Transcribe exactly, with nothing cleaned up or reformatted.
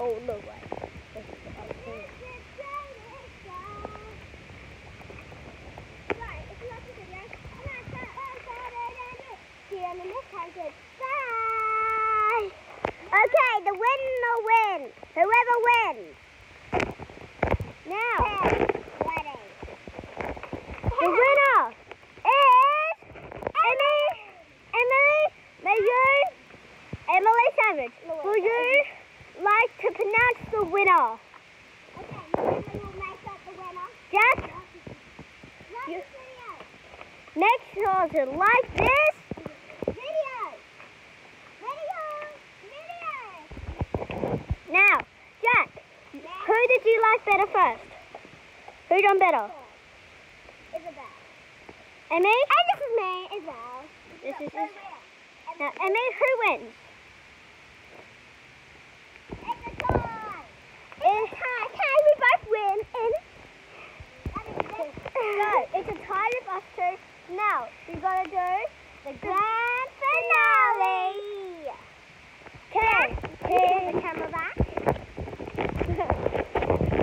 all the way. This is the other thing. Right, if you like the video, see you in the next time. Bye! Okay, the winner wins. Whoever wins. Now, Ready. the winner is Emily. Emily, may you, Emily Savage, will you like to pronounce the winner? Okay, Emily will make up the winner. Jack, Like You- this video. make sure to like this. Video. Video. Video. Now, Jack, who did you like better first? Who done better? Isabel. Emmy? And this is me as well. This is Who's this. winner? Now, Emmy, who wins? It's a tie. It's Tie. Okay, we both win. In. So, it's a tie with us two. Now, we've got to do the grand finale. Okay, Put the camera back.